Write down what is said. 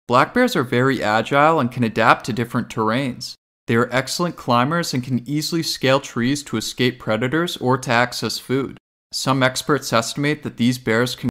Black bears are very agile and can adapt to different terrains. They are excellent climbers and can easily scale trees to escape predators or to access food. Some experts estimate that these bears can